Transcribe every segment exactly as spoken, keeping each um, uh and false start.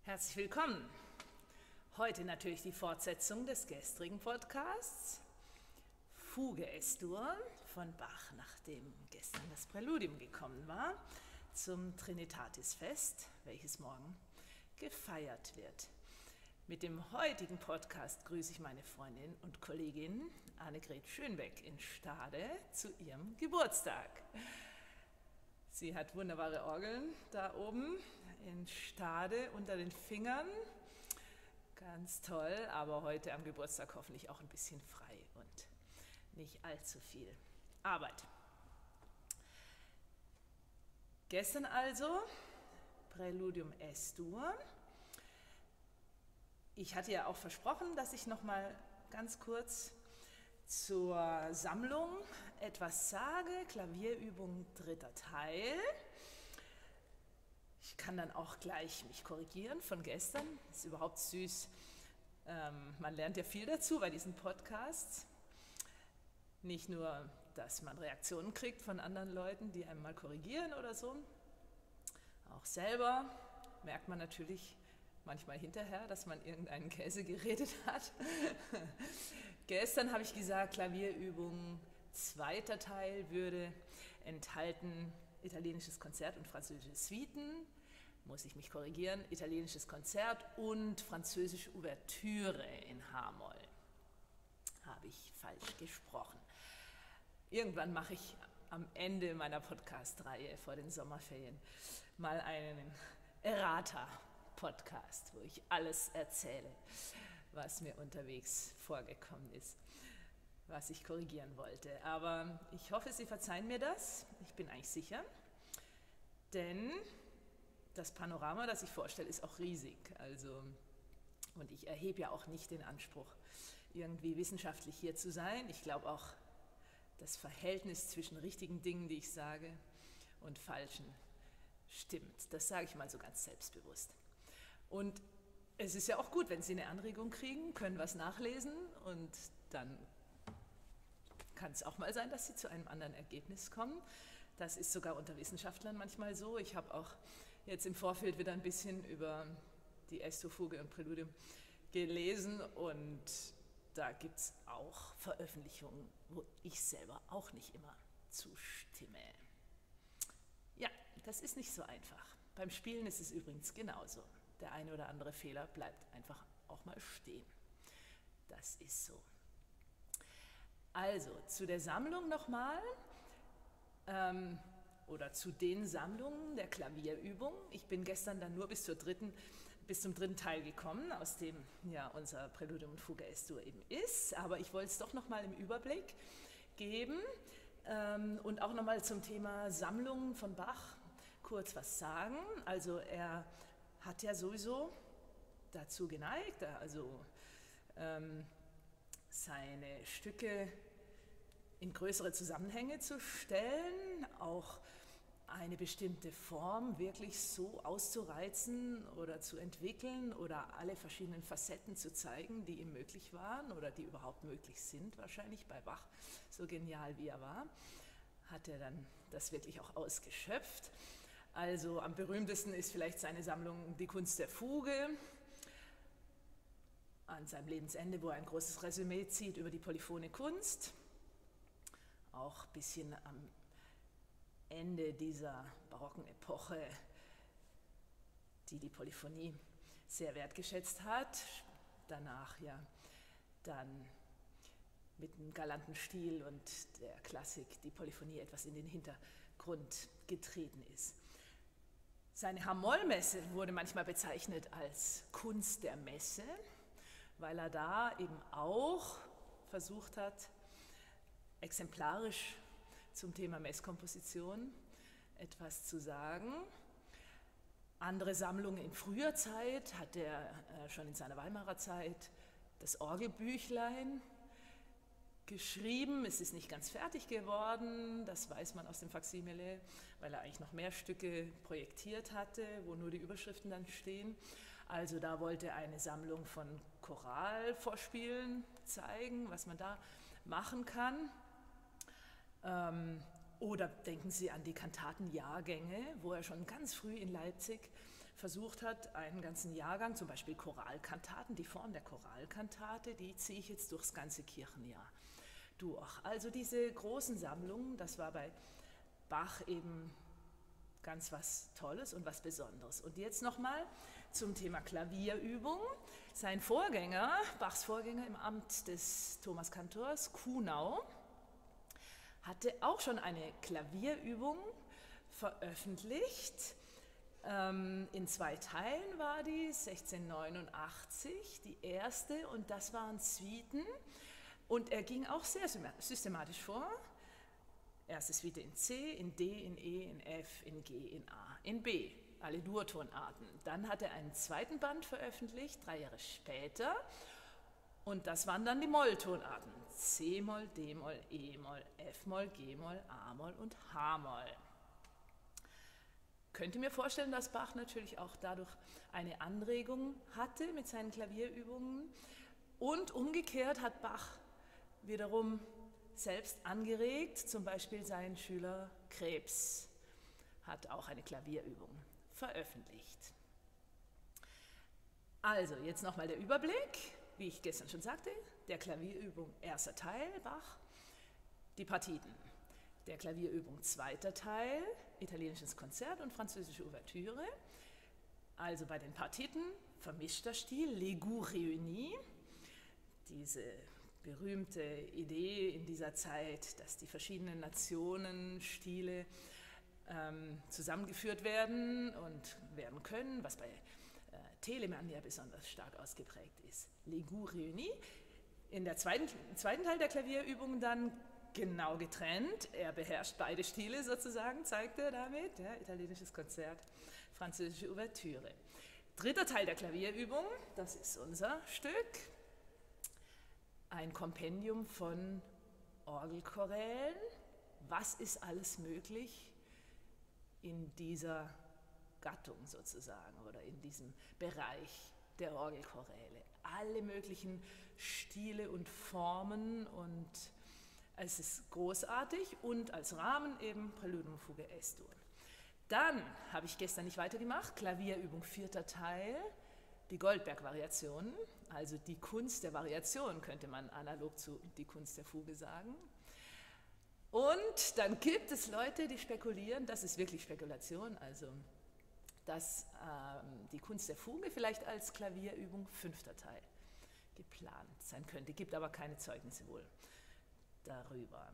Herzlich willkommen. Heute natürlich die Fortsetzung des gestrigen Podcasts. Fuge Es-Dur von Bach, nachdem gestern das Präludium gekommen war, zum Trinitatisfest, welches morgen gefeiert wird. Mit dem heutigen Podcast grüße ich meine Freundin und Kollegin Annegret Schönbeck in Stade zu ihrem Geburtstag. Sie hat wunderbare Orgeln da oben in Stade unter den Fingern. Ganz toll, aber heute am Geburtstag hoffentlich auch ein bisschen frei und nicht allzu viel Arbeit. Gestern also Präludium Es-Dur. Ich hatte ja auch versprochen, dass ich noch mal ganz kurz zur Sammlung etwas sage. Klavierübung dritter Teil. Ich kann dann auch gleich mich korrigieren von gestern. Ist überhaupt süß. Ähm, man lernt ja viel dazu bei diesen Podcasts. Nicht nur, dass man Reaktionen kriegt von anderen Leuten, die einem mal korrigieren oder so. Auch selber merkt man natürlich manchmal hinterher, dass man irgendeinen Käse geredet hat. Gestern habe ich gesagt, Klavierübung zweiter Teil würde enthalten italienisches Konzert und französische Suiten. Muss ich mich korrigieren, italienisches Konzert und französische Ouvertüre in H-Moll. Habe ich falsch gesprochen. Irgendwann mache ich am Ende meiner Podcast-Reihe vor den Sommerferien mal einen Errata-Podcast, wo ich alles erzähle, was mir unterwegs vorgekommen ist, was ich korrigieren wollte. Aber ich hoffe, Sie verzeihen mir das. Ich bin eigentlich sicher, denn das Panorama, das ich vorstelle, ist auch riesig. Also, und ich erhebe ja auch nicht den Anspruch, irgendwie wissenschaftlich hier zu sein. Ich glaube auch, das Verhältnis zwischen richtigen Dingen, die ich sage, und falschen stimmt. Das sage ich mal so ganz selbstbewusst. Und es ist ja auch gut, wenn Sie eine Anregung kriegen, können was nachlesen und dann kann es auch mal sein, dass Sie zu einem anderen Ergebnis kommen. Das ist sogar unter Wissenschaftlern manchmal so. Ich habe auch jetzt im Vorfeld wieder ein bisschen über die Es-Dur-Fuge und Präludium gelesen und da gibt es auch Veröffentlichungen, wo ich selber auch nicht immer zustimme. Ja, das ist nicht so einfach. Beim Spielen ist es übrigens genauso. Der eine oder andere Fehler bleibt einfach auch mal stehen. Das ist so. Also, zu der Sammlung nochmal, ähm, oder zu den Sammlungen der Klavierübung. Ich bin gestern dann nur bis, zur dritten, bis zum dritten Teil gekommen, aus dem ja unser Präludium und Fuge Es-Dur eben ist. Aber ich wollte es doch nochmal im Überblick geben ähm, und auch nochmal zum Thema Sammlungen von Bach kurz was sagen. Also er hat ja sowieso dazu geneigt, also ähm, seine Stücke in größere Zusammenhänge zu stellen, auch eine bestimmte Form wirklich so auszureizen oder zu entwickeln oder alle verschiedenen Facetten zu zeigen, die ihm möglich waren oder die überhaupt möglich sind, wahrscheinlich bei Bach, so genial wie er war, hat er dann das wirklich auch ausgeschöpft. Also am berühmtesten ist vielleicht seine Sammlung Die Kunst der Fuge, an seinem Lebensende, wo er ein großes Resümee zieht über die polyphone Kunst. Auch ein bisschen am Ende dieser barocken Epoche, die die Polyphonie sehr wertgeschätzt hat. Danach ja dann mit einem galanten Stil und der Klassik die Polyphonie etwas in den Hintergrund getreten ist. Seine H-Moll-Messe wurde manchmal bezeichnet als Kunst der Messe, weil er da eben auch versucht hat, exemplarisch zum Thema Messkomposition etwas zu sagen. Andere Sammlungen in früher Zeit hat er äh, schon in seiner Weimarer Zeit das Orgelbüchlein geschrieben. Es ist nicht ganz fertig geworden, das weiß man aus dem Faksimile, weil er eigentlich noch mehr Stücke projektiert hatte, wo nur die Überschriften dann stehen. Also da wollte er eine Sammlung von Choralvorspielen zeigen, was man da machen kann. Oder denken Sie an die Kantatenjahrgänge, wo er schon ganz früh in Leipzig versucht hat, einen ganzen Jahrgang, zum Beispiel Choralkantaten, die Form der Choralkantate, die ziehe ich jetzt durchs ganze Kirchenjahr durch. Also diese großen Sammlungen, das war bei Bach eben ganz was Tolles und was Besonderes. Und jetzt nochmal zum Thema Klavierübung. Sein Vorgänger, Bachs Vorgänger im Amt des Thomaskantors, Kuhnau, hatte auch schon eine Klavierübung veröffentlicht. Ähm, in zwei Teilen war die, sechzehnhundertneunundachtzig, die erste, und das waren Suiten. Und er ging auch sehr systematisch vor. Erste Suite in C, in D, in E, in F, in G, in A, in B. Alle Durtonarten. Dann hat er einen zweiten Band veröffentlicht, drei Jahre später. Und das waren dann die Molltonarten. C-Moll, D-Moll, E-Moll, F-Moll, G-Moll, A-Moll und H-Moll. Könnte mir vorstellen, dass Bach natürlich auch dadurch eine Anregung hatte mit seinen Klavierübungen. Und umgekehrt hat Bach wiederum selbst angeregt, zum Beispiel sein Schüler Krebs hat auch eine Klavierübung veröffentlicht. Also, jetzt nochmal der Überblick, wie ich gestern schon sagte, der Klavierübung erster Teil, Bach, die Partiten. Der Klavierübung zweiter Teil, italienisches Konzert und französische Ouvertüre. Also bei den Partiten vermischter Stil, les goûts réunis, diese berühmte Idee in dieser Zeit, dass die verschiedenen Nationen, Stile ähm, zusammengeführt werden und werden können, was bei äh, Telemann ja besonders stark ausgeprägt ist. Les goûts réunis. In der zweiten, im zweiten Teil der Klavierübung dann genau getrennt. Er beherrscht beide Stile sozusagen, zeigt er damit. Ja, italienisches Konzert, französische Ouvertüre. Dritter Teil der Klavierübung, das ist unser Stück. Ein Kompendium von Orgelchorälen. Was ist alles möglich in dieser Gattung sozusagen oder in diesem Bereich der Orgelchoräle? Alle möglichen Stile und Formen, und es ist großartig, und als Rahmen eben Präludium, Fuge, S-Dur. Dann habe ich gestern nicht weitergemacht, Klavierübung vierter Teil, die Goldberg-Variationen, also die Kunst der Variation, könnte man analog zu die Kunst der Fuge sagen. Und dann gibt es Leute, die spekulieren, das ist wirklich Spekulation, also dass ähm, die Kunst der Fuge vielleicht als Klavierübung fünfter Teil geplant sein könnte, gibt aber keine Zeugnisse wohl darüber.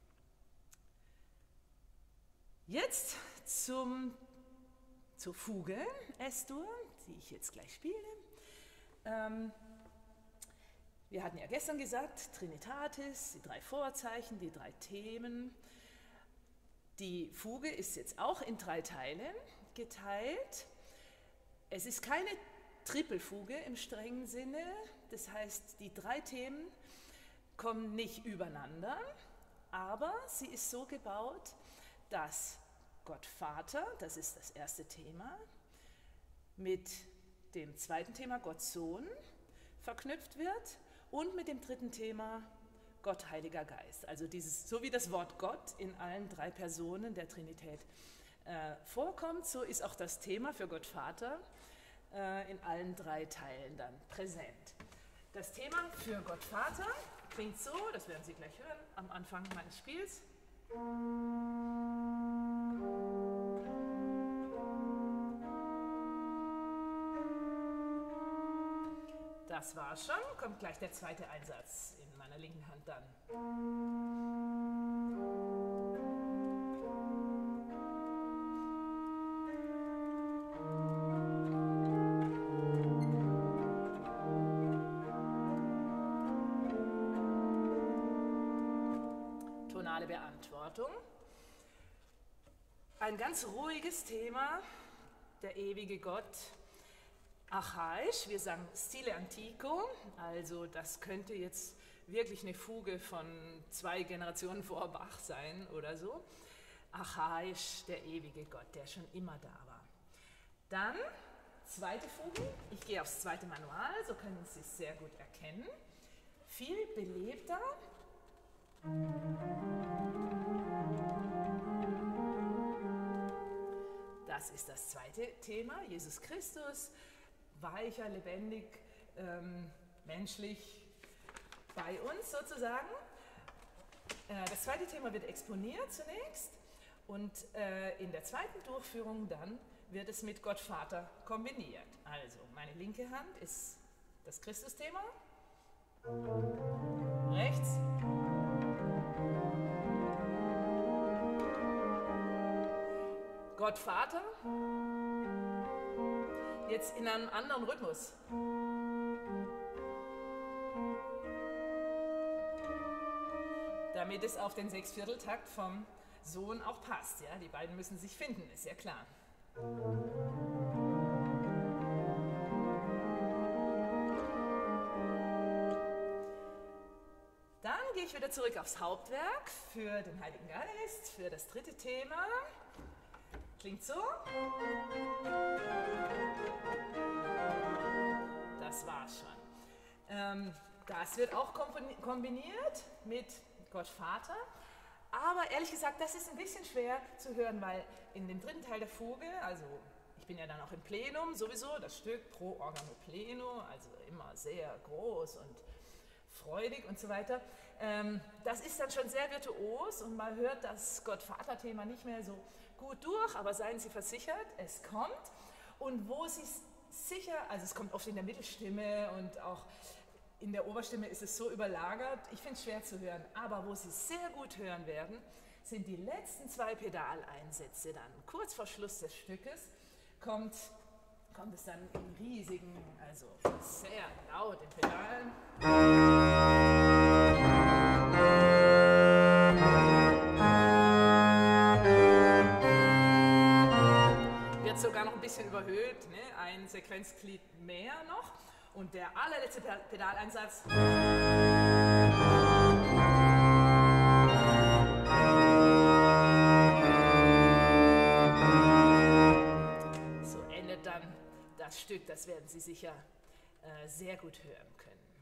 Jetzt zum, zur Fuge S-Dur, die ich jetzt gleich spiele. Ähm, wir hatten ja gestern gesagt, Trinitatis, die drei Vorzeichen, die drei Themen. Die Fuge ist jetzt auch in drei Teile geteilt. Es ist keine Trippelfuge im strengen Sinne, das heißt, die drei Themen kommen nicht übereinander, aber sie ist so gebaut, dass Gott Vater, das ist das erste Thema, mit dem zweiten Thema Gott Sohn verknüpft wird und mit dem dritten Thema Gott Heiliger Geist. Also dieses, so wie das Wort Gott in allen drei Personen der Trinität äh, vorkommt, so ist auch das Thema für Gott Vater äh, in allen drei Teilen dann präsent. Das Thema für Gott Vater klingt so, das werden Sie gleich hören, am Anfang meines Spiels. Das war's schon, kommt gleich der zweite Einsatz in meiner linken Hand dann. Tonale Beantwortung. Ein ganz ruhiges Thema, der ewige Gott. Archaisch, wir sagen Stile Antico, also das könnte jetzt wirklich eine Fuge von zwei Generationen vor Bach sein oder so. Archaisch, der ewige Gott, der schon immer da war. Dann, zweite Fuge, ich gehe aufs zweite Manual, so können Sie es sehr gut erkennen. Viel belebter. das ist das zweite Thema, Jesus Christus, weicher, lebendig, ähm, menschlich bei uns sozusagen. Äh, das zweite Thema wird exponiert zunächst und äh, in der zweiten Durchführung dann wird es mit Gott Vater kombiniert. Also meine linke Hand ist das Christus-Thema, rechts Gott Vater, jetzt in einem anderen Rhythmus. Damit es auf den Sechsvierteltakt vom Sohn auch passt. Ja? Die beiden müssen sich finden, ist ja klar. Dann gehe ich wieder zurück aufs Hauptwerk für den Heiligen Geist, für das dritte Thema. Klingt so. Das war's schon. Ähm, das wird auch kombiniert mit Gott Vater. Aber ehrlich gesagt, das ist ein bisschen schwer zu hören, weil in dem dritten Teil der Fuge, also ich bin ja dann auch im Plenum sowieso, das Stück pro organo pleno, also immer sehr groß und freudig und so weiter. Ähm, das ist dann schon sehr virtuos und man hört das Gott-Vater-Thema nicht mehr so gut durch, aber seien Sie versichert, es kommt. Und wo Sie sicher, also es kommt oft in der Mittelstimme und auch in der Oberstimme ist es so überlagert, ich finde es schwer zu hören, aber wo Sie sehr gut hören werden, sind die letzten zwei Pedaleinsätze dann. Kurz vor Schluss des Stückes kommt, kommt es dann in riesigen, also sehr laut in Pedalen. Wird sogar noch ein bisschen überhöht, ne? Ein Sequenzglied mehr noch. Und der allerletzte Pedaleinsatz. So endet dann das Stück, das werden Sie sicher äh, sehr gut hören können.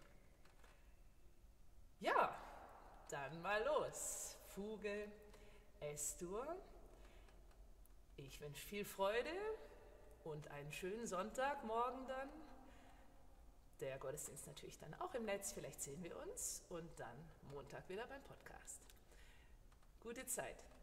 Ja, dann mal los. Fuge, Es-Dur. Ich wünsche viel Freude und einen schönen Sonntagmorgen dann. Der Gottesdienst natürlich dann auch im Netz, vielleicht sehen wir uns und dann Montag wieder beim Podcast. Gute Zeit.